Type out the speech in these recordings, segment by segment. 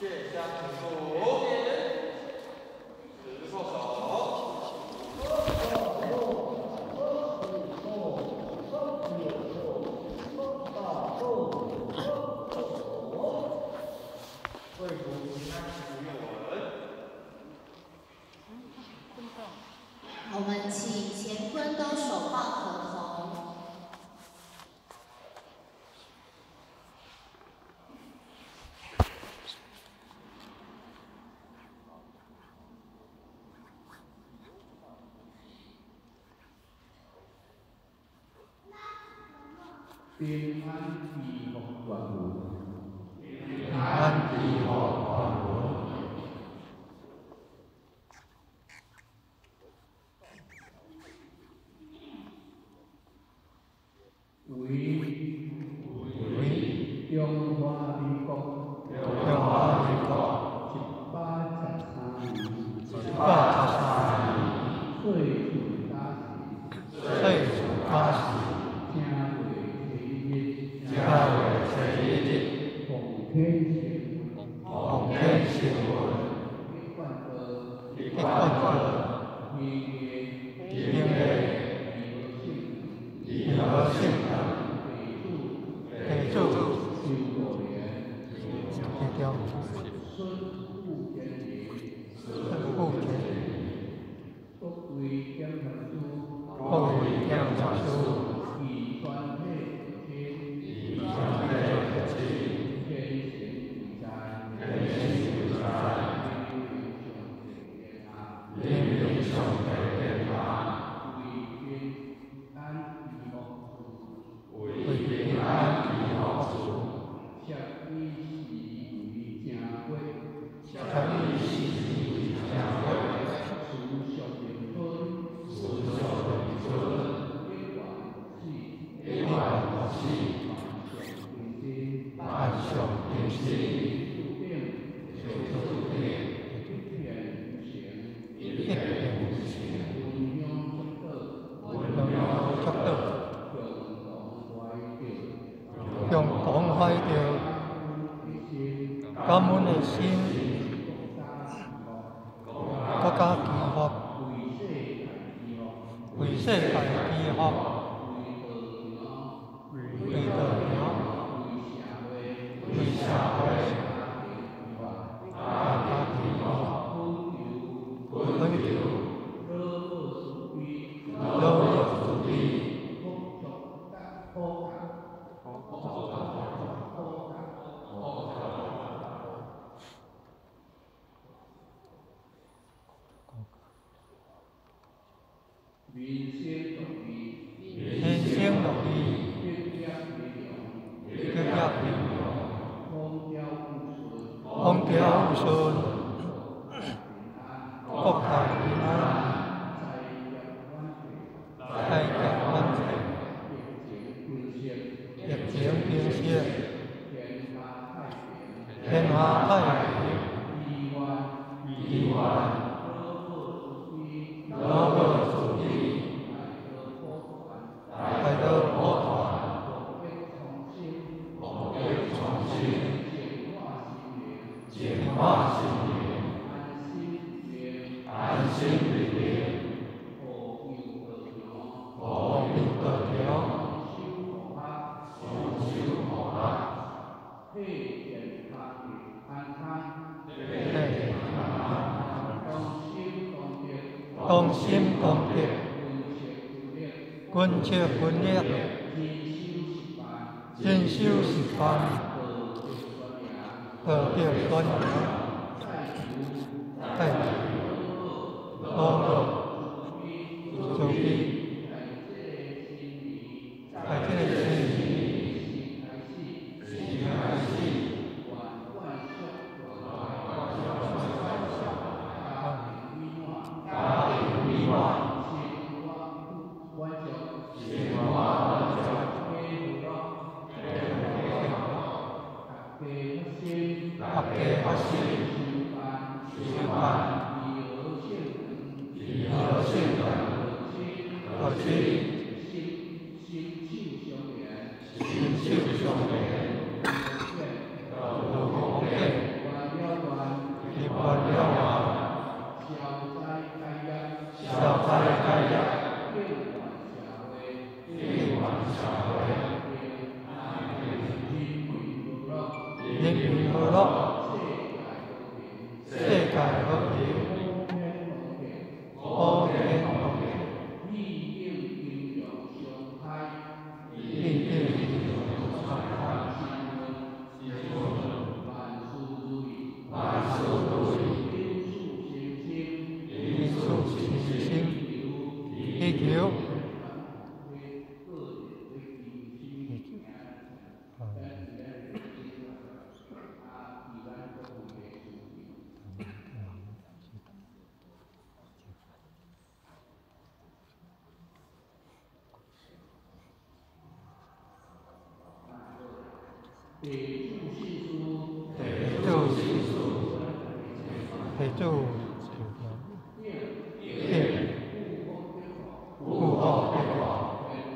线相乘数，指错手。为图平安不用稳。 我们请乾坤都手抱合同。 平安祈福愿文， 平安祈福愿文。 为中华民国113年岁初大时，正月初一日，奉天承运，一贯道，明月，以和性等，地主。各位检察书，以专配天灵上天下，为平安祈福，万象平息，共同怀着感恩的心，国家祈福，为世界祈福，为道行，为社会，大家祈福，恳求老有福利。人生乐意，日日风调雨顺，国泰民安，财源满载，疫情平息，天下太平，意外，老有福利。快乐波团，博益创新，净化心灵，安心立命，和平和调，丰收和乐，健康同心同德，君切君力，进修习惯，特别宣扬，在多个周边，在这里人民和乐，世界和平，普天同庆，利益平庸相待，万事如意，一树清新，地球。陪住物后变化，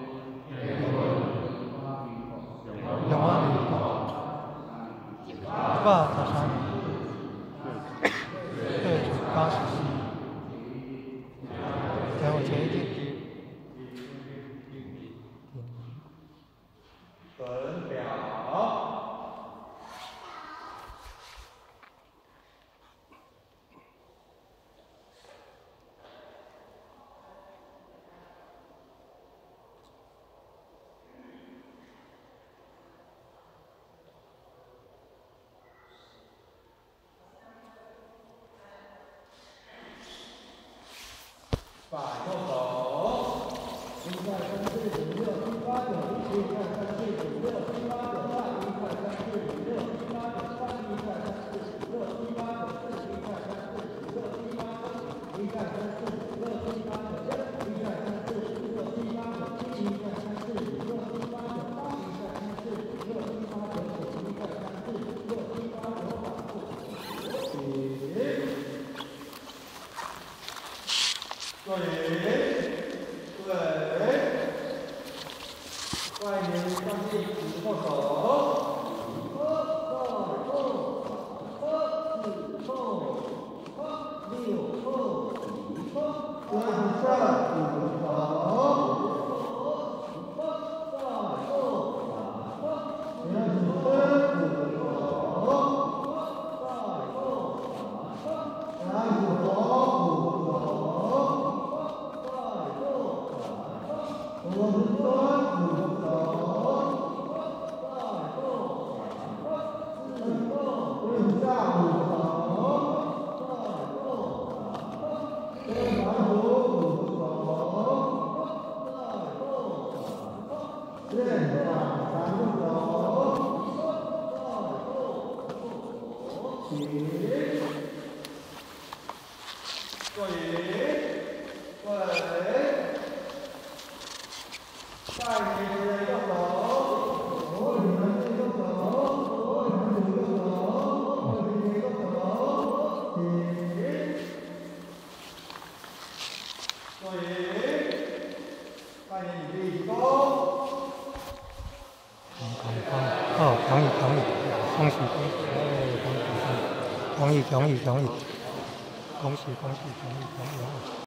永安里爸塔山，对主八十七，给我前一点。 本表。反右手，1块3、4、5、6、7、8、9、1块3、4、5、6、7、8、9、3、1块3、4、5、6、7、8、9、3、1块3、4、5、6、7、8、9、4、1块3、4、5、6、7、8、9、1块3、4、5、6、7、8、9、1块3、4、5、6、7、8、9、7、1块3、4、5、6、7、8、9、8、1块3、4、5、6、7、8、9、9、1块3、4、5、6、7、8、9、反复。对，外面上去举后手，恭喜恭喜恭喜恭喜恭喜恭喜！